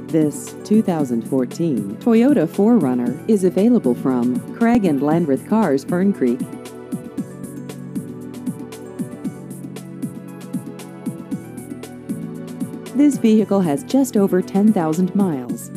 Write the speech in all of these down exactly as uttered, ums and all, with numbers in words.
This two thousand fourteen Toyota four runner is available from Craig and Landreth Cars, Fern Creek. This vehicle has just over ten thousand miles.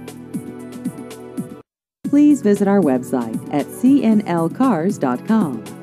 Please visit our website at c n l cars dot com.